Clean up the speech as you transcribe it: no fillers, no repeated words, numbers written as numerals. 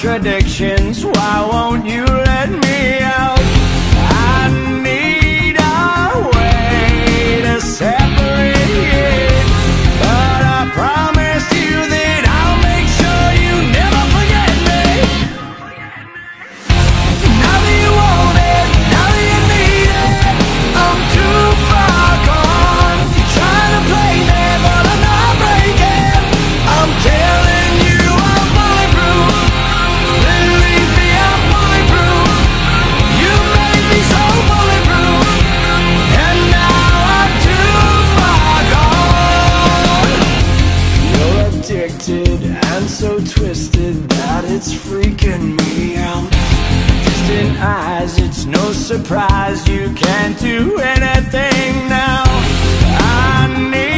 contradictions. Why won't you let me out? I need a way to separate, but I promised you that I'll make sure you never forget me. Now that you want it, now that you need it, I'm too far gone. You're trying to play me, but I'm not breaking. I'm telling you I'm bulletproof. Believe me, I'm bulletproof. You made me so bulletproof, and now I'm too far gone. You're addicted and so twisted that it's freaking me out. Distant eyes, it's no surprise you can't do anything now. I need